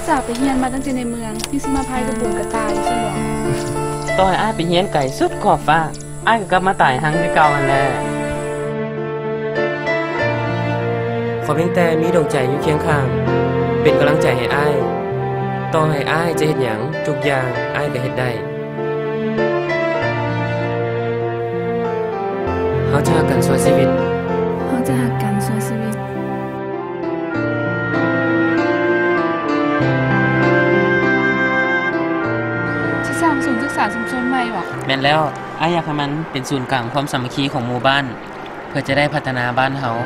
สาวไปเฮียนมาตั้งแต่ในเมืองพี่สิมาพายกระปุกกระตายสนองต่อให้อ้ายไปเฮียนไก่สุดขอบฟ้าอ้ายก็กลับมาตายหังคือเก่านั่นแหละขอเพียงแต่มีดวงใจอยู่เคียงข้างเป็นกำลังใจให้อ้ายต่อให้อ้ายจะเฮ็ดหยังทุกอย่างอ้ายก็เฮ็ดได้เฮาจะหักกันสู้ชีวิตเขาจะหักกันสู้ชีวิตที่สร้างศูนย์ศึกษาชุมชนใหม่หรอแม่นแล้วอ้ายอยากให้มันเป็นศูนย์กลางความสามัคคีของหมู่บ้านเพื่อจะได้พัฒนาบ้านเฮา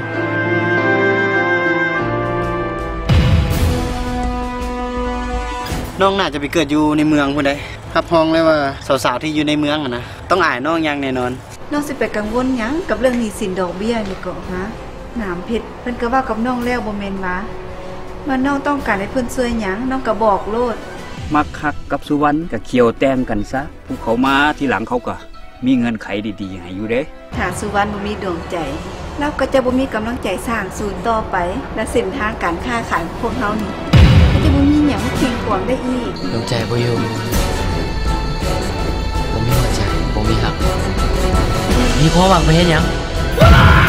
น้องน่าจะไปเกิดอยู่ในเมืองพุ่นใดครับพ้องเลยว่าสาวๆที่อยู่ในเมืองนะต้องอายน้องอย่างแน่นอนน้องสิไปกังวลหยังกับเรื่องหนี้สินดอกเบี้ยนี่ก็ฮะหนามเพชรเพิ่นก็ว่ากับน้องแล้วบ่แม่นว่าว่าน้องต้องการให้เพิ่นช่วยหยังน้องก็บอกโลดมักคักกับสุวรรณก็เคี่ยวแต้มกันซะผู้เขามาทีหลังเขาก็มีเงินไขดีๆให้อยู่เด้ถ้าสุวรรณบ่มีดวงใจเราก็จะบ่มีกำลังใจสร้างศูนย์ต่อไปและเส้นทางการค้าขายของพวกเฮานี่ก็จะบ่มีหยังมาทิ้งขวางได้อีกดวงใจบ่อยู่บ่มีหัวใจบ่มีหักมีความหวังไปเฮ็ดหยัง